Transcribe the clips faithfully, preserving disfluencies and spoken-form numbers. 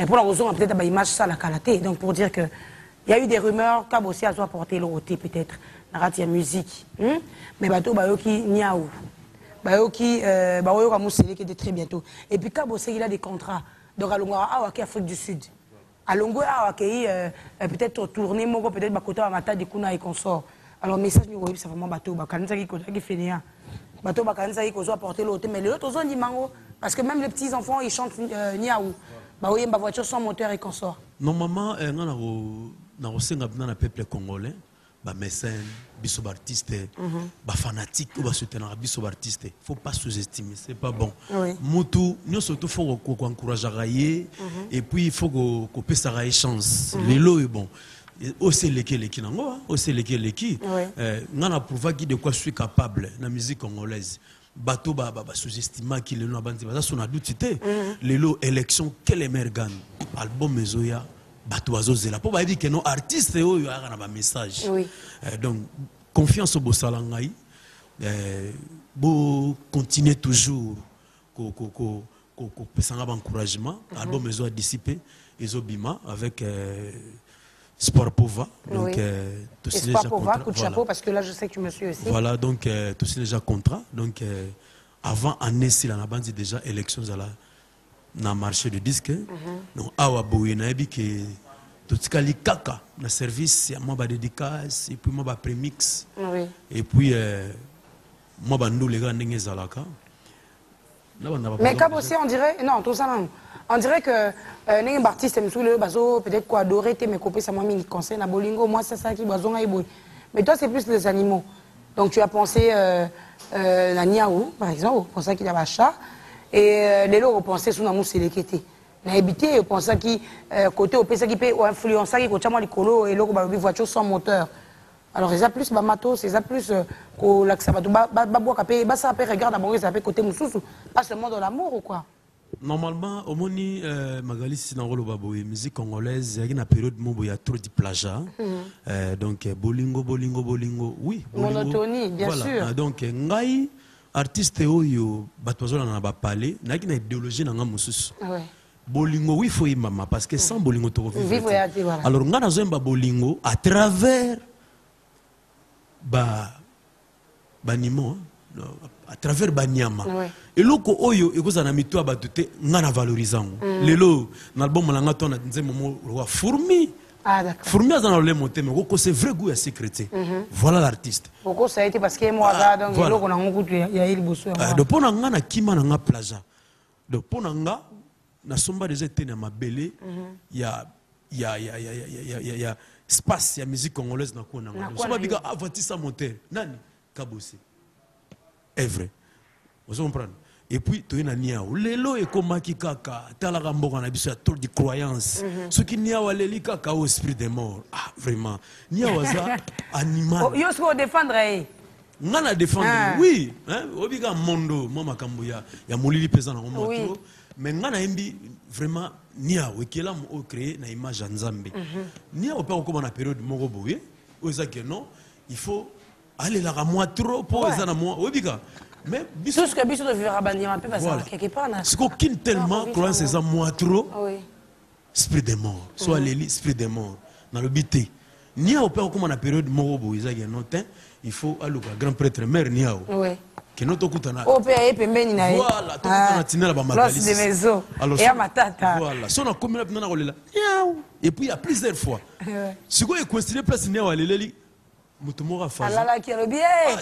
pour la raison, peut-être une image ça la qualité. Donc pour dire que il y a eu des rumeurs qu'à aussi à soit porter le côté peut-être dans la musique. Hmm? Mais bateau bayo qui niaou. Bayo qui euh bayo comme c'est qui était très bientôt. Et puis Cabo il a des contrats. Donc à Longo à Afrique du Sud. À Longo à euh, peut-être tourner mon peut-être bakoto à mata de kuna et consort. Alors message ni c'est vraiment bateau ba kanza qui qui fait rien. Bateau ba kanza qui soit porter l'autre mais les autres ont dit mango parce que même les petits enfants ils chantent euh, niaou. Ba oui ma voiture sans moteur et consort. Normalement nga na na osenga bina na peuple congolais ba mécène biso artiste ba fanatique ou ba soutenir biso artiste faut pas sous-estimer c'est pas bon oui. Mutu nous surtout faut ko encourager railler et puis il faut ko ko pesa railler chance lelo est bon aussi leki leki nango aussi leki leki nga na prouver qui de quoi je suis capable na musique congolaise bateau ba ba sous-estima qui le no bandi ba ça na doute té lelo élection quel emergan album mezoya bateau azozela pour ba dire que nos artistes oyo aga na message oui. euh, donc confiance au bosalangai euh, bo continuer toujours ko ko ko ko ko pesanga ba encouragement album mezo a dissipé ezobima avec euh, Sport Pova, donc oui. euh, tout Sport Pova, coup de chapeau voilà. Parce que là je sais que tu me suis aussi. Voilà donc euh, tout déjà contrat donc euh, avant année si la bande déjà élections à la na marché de disque mm -hmm. donc awa boye na ebi que tout ce kali kaka na service ya moi ba dédicace et puis moi ba premix oui. Et puis euh, moi ba ndou les gars ndenge zalaka mais comme aussi on dirait non tout ça non. On dirait que les euh, artistes peut-être quoi adorer tes mes copains ça m'a mis conseil na bolingo moi c'est ça qui bazonga iboy mais toi c'est plus les animaux donc tu as pensé euh, euh, la niaou par exemple pour ça qu'il y a chat et euh, les lots pensé sous na muselekete na habité on pense qui euh, côté au ça qui peut influencer qui côté moi les colo et logo ba voiture sans moteur alors ils a plus ba matos ils a plus ko la ça ba ba bois capé ba ça peut regarde d'abord ils a côté mususu pas seulement dans l'amour ou quoi. Normalement, au moni euh, Magali Sinangolo Baboy, musique congolaise, il y a une période où il y a trop de plagiat. Mm -hmm. euh, donc bolingo, bolingo, bolingo, oui. Bolingo, monotonie, bien voilà. Sûr. Euh, donc ngai artiste oyo batwazola na ba parler, na ki na idéologie na ngamususu. Ouais. Bolingo oui faut y mama parce que sans bolingo to vivre. Voilà. Alors nga na zomba bolingo à travers ba banimo à travers banyama ouais. Et loko oyo ekoza na mito abatuté nga na valorisant mm. Lelo na album la nga tona nzembo mo roi fourmi ah d'accord fourmi azana le monter mais koko c'est vrai goût à sécurité mm -hmm. Voilà l'artiste koko ça a été parce que moi ah, donc voilà. Loko na ngutu ya il bosso ah, de pona nga na kima na nga plaza de pona nga na somba déjà été na mabele il y a il y a il y a il y a il y a espace ya musique congolaise na kona nga somba biga avatisa monter nani Kabose est vrai vous comprenez et puis tu es na niao lelo e komaki kaka tala gamboka na biso ya trop de croyance ce qui niao leli kaka au esprit des morts ah vraiment niao za animal yo se défendre eh ngana défendre ah. Oui hein obiga mondo mama kambuya ya molili pesa na moto oui. Mais ngana embi vraiment niao ekela mo créer na image ya Nzambe mm -hmm. Niao pa ko na période moko boye oza que non il faut aller la moi trop pour ouais. Ça moi obiga mais tout ce que biso de vivre à Bandima peut passer voilà. Quelque part ce qu'aucune tellement croit c'est ça moi trop oui. Esprit des morts soit mm -hmm. Les esprit des morts dans le bité ni au père comme na période moko boiza ya notin il faut aller au grand prêtre mère niao oui que notre kutana au père et pembeni na voilà tout kutana tinela ba magali de maison et à matata voilà so na komina na kolela niao et puis il y a plusieurs fois ce qu'on est considéré place niao aleleli mutumora fa alala ki le bien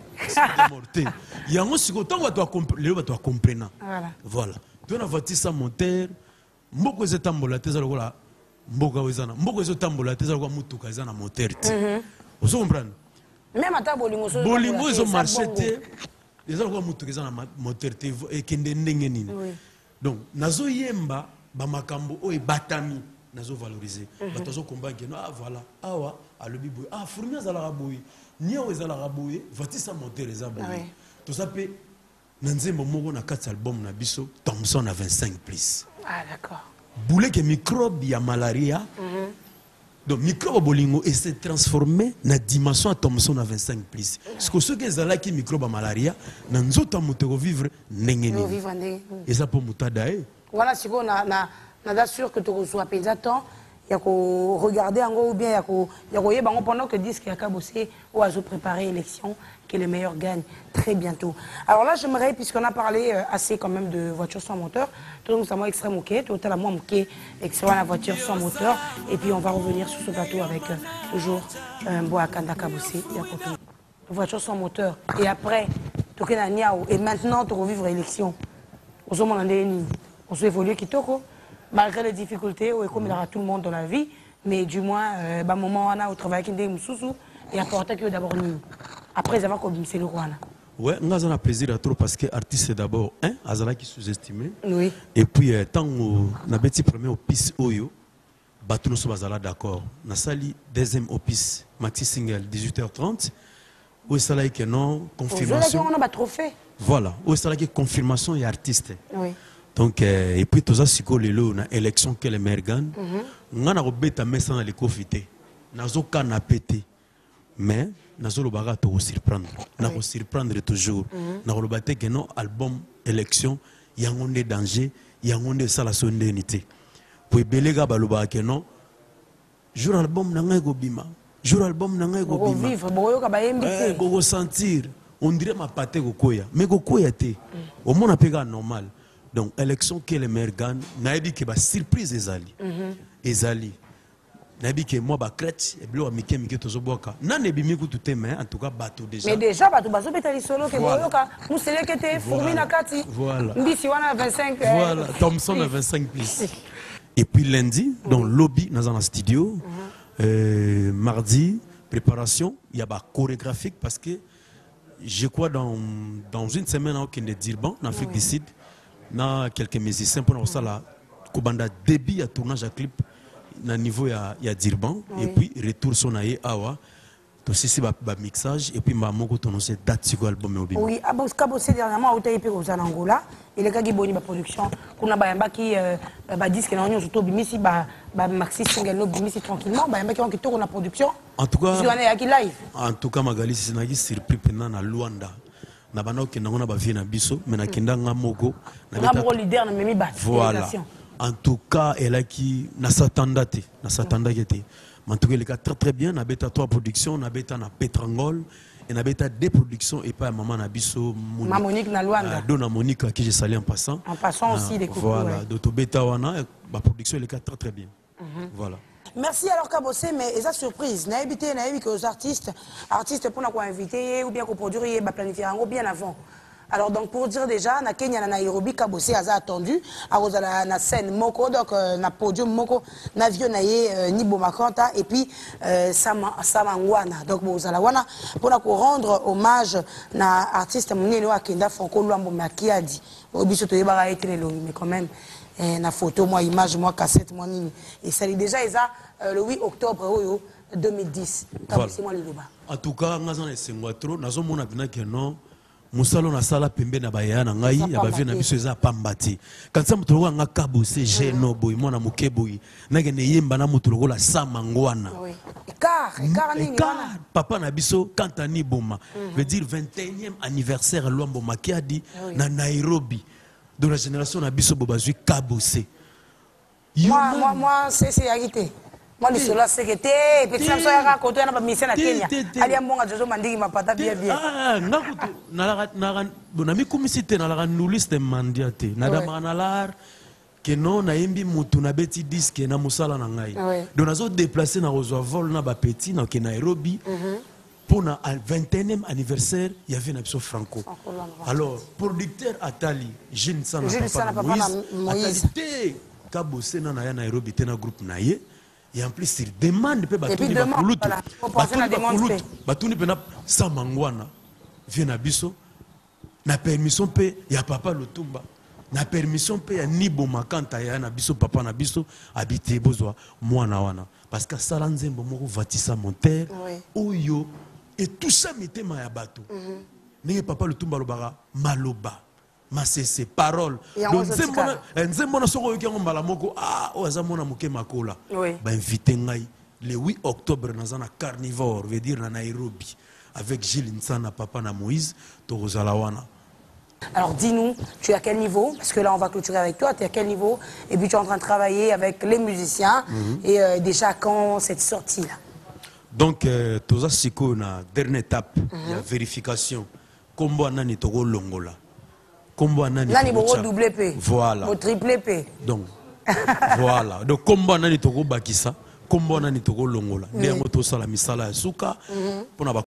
morté yango siko tango to comprendre le to comprendre voilà voilà tu na vatisa moteur mboko ezetambola teza lokola mboka wezana mboko ezotambola teza lokola mutuka ezana moteur ti vous comprenez même ata bolingo so bolingo ezo marché te eza lokola mutuka ezana moteur ti et kende ndenge nini donc nazo yemba ba makambo o ebatami nazo valoriser bato zo combattre no ah voilà awa alobi boy ah fourmi azala raboy niao ezala raboy vatisa moteur eza boy tout ça peut nanzembo moko na quatre album na biso Thompson à vingt-cinq plus ah d'accord boule que microbe ya malaria mm -hmm. Donc microbe bolingo et s'est transformé na dimension à Thompson à vingt-cinq plus parce que ceux qui ezala qui microbe malaria na nzota moto vivre ndenge nini et ça pour mutada eh voilà si on a na Nada sûr que tu reçois pas temps. Il y a qu'à regarder en gros ou bien il y a qu'à pendant que disque a bossé ou à préparer l'élection que les meilleurs gagnent très bientôt. Alors là j'aimerais, puisqu'on a parlé euh, assez quand même de voitures sans moteur, tout le monde extrême ok, tout à moi ok, extrême la voiture sans moteur, et puis on va revenir sur ce plateau avec euh, toujours un bois Kandaka bossé, il y a côté voiture sans moteur, et après tu as niao et maintenant tu revivre l'élection. On se demande on se évolue qui toko. Malgré les difficultés, comme il y aura tout le monde dans la vie, mais du moins, euh, bah, moment on a au travail qui est sous et apporter que d'abord nous. Après, avoir comme c'est le roi. Ouais, nous avons un plaisir à trop parce que l'artiste c'est d'abord un, Azala qui sous-estimé. Oui. Et puis, euh, tant qu'on a petit premier opus Oyo, Batou nous sommes Azala d'accord. Nous avons deuxième opus, Maxi Single, dix-huit heures trente. Où est-ce que non, confirmation. On a un trophée. Voilà, où est-ce que confirmation et artiste. Oui. Donc, euh, et puis, tout ça, c'est que l'élection que les maires gagnent, on a un message dans les cofités. Nous avons un pété. Mais, nous avons un peu de surprendre. Nous avons surprendre toujours. Nous avons un que non, album, élection, il y a un danger, il y a un ça la solennité. Pour belega baluba que non, jour album n'a pas bima. Jour album n'a pas bima. Vivre, boyo kabayembi. Go sentir, on dirait ma pâté gokoya, mais gokoya te. Au moins, on a normal. Donc, élection que les maires gagnent, n'a dit que la surprise est ali. Ezali. N'a dit que moi, je crête, et bien, je suis tout ça. N'a pas dit que tout est mais en tout cas, bateau déjà. Mais déjà, bateau, bateau, bateau, solo, que boyoka, moussele que t'es, fourmi na kati. Voilà. Ndisi wana vingt-cinq. Voilà, Thompson a vingt-cinq plus. Et puis lundi, dans le lobby, dans un studio, euh, mardi, préparation, il y a la chorégraphique parce que je crois dans, dans une semaine, on a Dirban, en Afrique du Sud. Na quelques musiciens pour ça là kobanda débit à tournage à clip na niveau ya ya Dirban oui. Et puis retour son aye awa to sisi ba, ba mixage et puis ma moko tononcer date sur album obima oui abo skabo c'est dernièrement au taipé au Angola il est kaki boni ba production kuna ba yamba ki ba disque na onyo surtout bimisi ba ba maxi single no bimisi tranquillement ba yamba ki on ki to na production en tout cas sur ya ki live en tout cas Magali c'est na ki surpris pendant na Luanda na bana okenda ngona ba vie na biso mais na kenda nga moko na beta leader na memi ba voilà en tout cas elle a qui na s'attendait na s'attendait était mais en tout cas les cas très très bien na beta trois productions na beta na Petrangol et na beta deux productions et pas maman na biso Monique na Luanda euh, dona Monique à qui j'ai salé en passant en passant aussi des coups voilà ouais. D'auto beta wana ba production les cas très très bien mm-hmm. Voilà. Merci alors Kabossé, mais et ça surprise, n'a évité, n'a évité que les artistes, artistes pour nous inviter ou bien qu'on produire, bah planifier un gros bien avant. Alors donc pour dire déjà, na Kenya na Nairobi Kabossé a attendu, à cause de la scène Moko, donc na podium Moko, na vieux naie Nibo Makanta et puis Samangwana. Donc vous allez wana pour nous rendre hommage na artiste Mounino Akenda Franco Luambo Makiadi. Obiso to yeba été mais quand même. Na photo, moi, image, moi, cassette, moi, nini. Et ça dit déjà, ils euh, le huit octobre deux mille dix. Voilà. En tout cas, nous avons trop. Nous avons dit que non. Musalo na sala pembe na baya na ngai ya bavie na biso eza pambati. Quand ça mutu nga Kabossé geno boy mwana muke boy. Na ke ne yemba na mutu lokola Samangwana. Oui. Car, car ni car papa na biso Kantani Boma. Veut dire vingt et unième anniversaire Luambo Makiadi na Nairobi. De la génération Nabiso Bobazui Kabossé. Moi, moi, moi, c'est c'est agité. Moi, le sola c'est que t'es, puis ça me soit raconté dans ma mission à Kenya. Allez, mon gars, je m'en dis ma patate bien bien. Ah, nakuto, nala nala, bonami komisite nala nuliste mandiate. Nada manalar que non na imbi mutu na beti disque na musala na ngai. Donc nazo déplacer na rezo vol na ba petit na Nairobi. Pour le vingt et unième anniversaire, il y avait un Franco. Alors, producteur Atali, Jeune Sana Papa Moïse, Atali, Kabossé na Nairobi, un groupe naïe, et en plus, il demande de Batouni Bakulutu. Batouni Bakulutu, Samangwana, vient à Bisso, na permission, il y a Papa Lutumba. Na permission, il y a Nibo Makanta, il y a Bisso, Papa Nabiso, habité Bozoa, moi Nawana. Parce que Salanzembo Moro Vatissa Monter, Oyo. Et tout ça m'était ma bateau. N'est papa le tumba lobara maloba, masese parole. Donc nzemona soko yoki ngomba la moko ah ozamona moke makola. Ba invité ngai le huit octobre dans un carnivore, veut dire na Nairobi avec Gilles Nsana papa na Moïse to Rozalawana. Alors dis-nous, tu es à quel niveau? Parce que là on va clôturer avec toi, tu es à quel niveau? Et puis tu es en train de travailler avec les musiciens. Mm-hmm. Et euh, déjà quand cette sortie là? Donc euh, toza siko na dernière étape, il mm-hmm. y a vérification. Kombo anani toko longola. Kombo anani nani boko double P. Voilà. Au triple P. Donc voilà. Donc kombo anani toko bakisa, kombo anani toko longola. Ndengo to sala misala ya suka. Pona